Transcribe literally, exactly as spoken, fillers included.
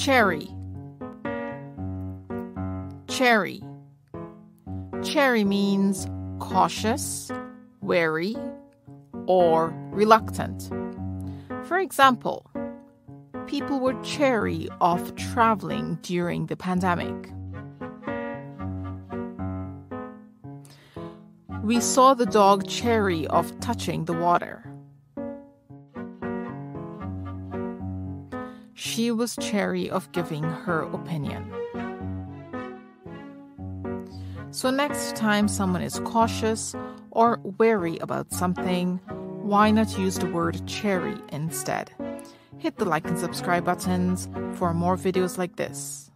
Chary. Chary. Chary means cautious, wary, or reluctant. For example, people were chary of traveling during the pandemic. We saw the dog chary of touching the water. She was chary of giving her opinion. So next time someone is cautious or wary about something, why not use the word chary instead? Hit the like and subscribe buttons for more videos like this.